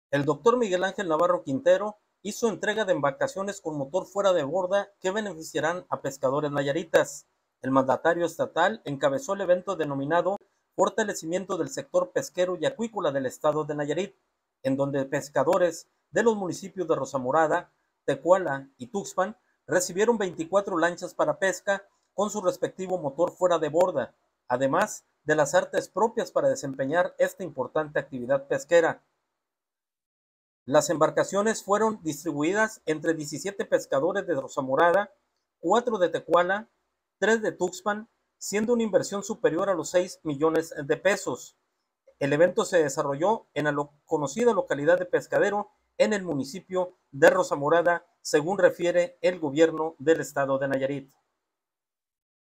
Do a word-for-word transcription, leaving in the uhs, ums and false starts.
El doctor Miguel Ángel Navarro Quintero hizo entrega de embarcaciones con motor fuera de borda que beneficiarán a pescadores nayaritas. El mandatario estatal encabezó el evento denominado Fortalecimiento del sector pesquero y acuícola del estado de Nayarit, en donde pescadores de los municipios de Rosamorada, Tecuala y Tuxpan recibieron veinticuatro lanchas para pesca con su respectivo motor fuera de borda, además de las artes propias para desempeñar esta importante actividad pesquera. Las embarcaciones fueron distribuidas entre diecisiete pescadores de Rosamorada, cuatro de Tecuala, tres de Tuxpan, siendo una inversión superior a los seis millones de pesos. El evento se desarrolló en la lo conocida localidad de Pescadero, en el municipio de Rosamorada, según refiere el gobierno del estado de Nayarit.